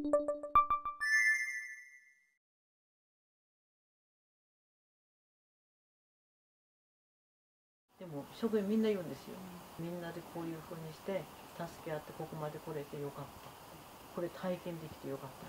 でも職員みんな言うんですよ。みんなでこういうふうにして助け合ってここまで来れてよかった。これ体験できてよかった。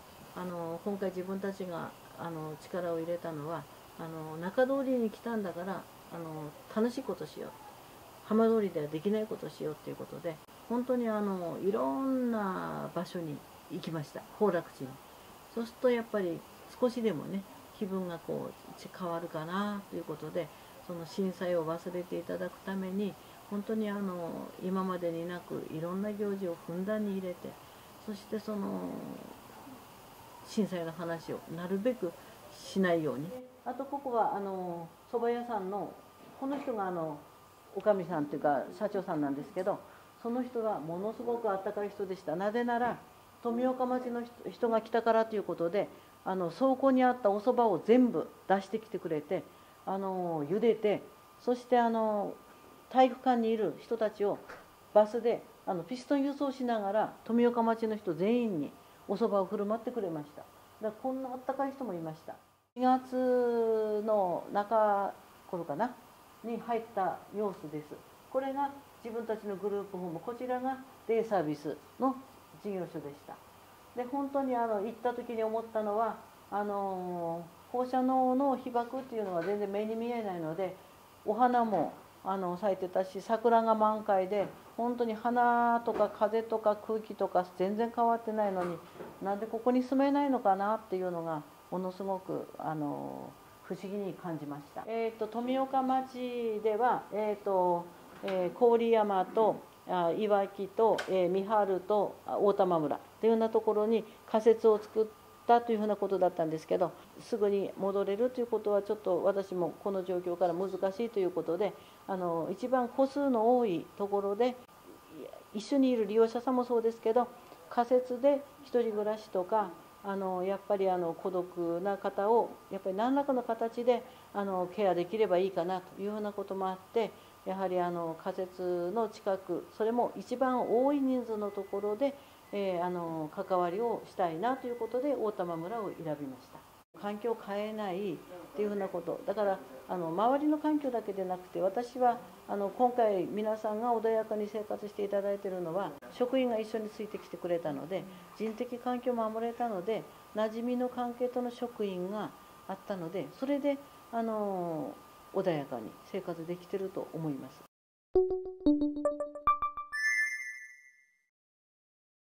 今回自分たちが力を入れたのは中通りに来たんだから楽しいことしよう。浜通りではできないことをしようということで、本当にいろんな場所に行きました。行楽地に。そうするとやっぱり少しでもね気分がこう変わるかなということで、その震災を忘れていただくために本当に今までになくいろんな行事をふんだんに入れて、そしてその震災の話をなるべくしないように。あとここは蕎麦屋さんのこの人がおかみさんというか社長さんなんですけど、その人がものすごくあったかい人でした。なぜなら富岡町の人が来たからということで倉庫にあったお蕎麦を全部出してきてくれて茹でて、そして体育館にいる人たちをバスでピストン輸送しながら富岡町の人全員にお蕎麦を振る舞ってくれました。だからこんなあったかい人もいました。2月の中頃かなに入った様子です。これが自分たちのグループホーム、こちらがデイサービスの事業所でした。で本当に行った時に思ったのは放射能の被曝っていうのは全然目に見えないので、お花も咲いてたし桜が満開で、本当に花とか風とか空気とか全然変わってないのに、なんでここに住めないのかなっていうのがものすごく不思議に感じました。富岡町では、郡山といわきと三春と大玉村というようなところに仮設を作ったというふうなことだったんですけど、すぐに戻れるということはちょっと私もこの状況から難しいということで、一番戸数の多いところで一緒にいる利用者さんもそうですけど、仮設で一人暮らしとかやっぱり孤独な方をやっぱり何らかの形でケアできればいいかなというようなこともあって、やはり仮設の近く、それも一番多い人数のところで、関わりをしたいなということで大玉村を選びました。環境を変えないっていうふうなことだから、周りの環境だけでなくて、私は今回皆さんが穏やかに生活していただいているのは職員が一緒についてきてくれたので、人的環境を守れたので、馴染みの関係との職員があったので、それで穏やかに生活できてると思います。